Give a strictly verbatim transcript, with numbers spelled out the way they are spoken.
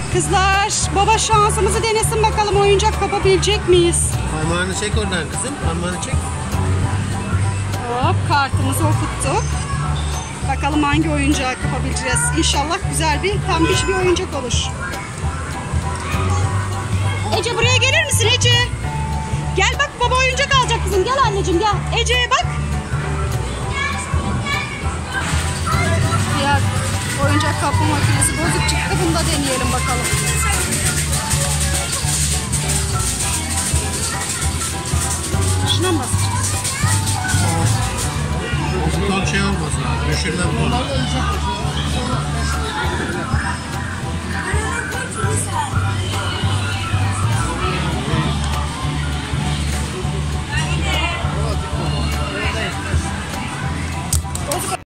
Kızlar, baba şansımızı denesin bakalım, oyuncak kapabilecek miyiz? Parmağını çek oradan kızım. Parmağını çek. Hop, kartımızı okuttuk. Bakalım hangi oyuncağı kapabileceğiz. İnşallah güzel bir, pembiş bir oyuncak olur. Ece buraya gelir misin Ece? Gel bak, baba oyuncak alacak kızım. Gel anneciğim gel. Ece'ye bak. Diğer oyuncak kapma makinesi bozuk çıktı. Bunu da deneyelim bakalım. Şuna mı basacağız? Çok şey olmasın abi. Düşürme bunu.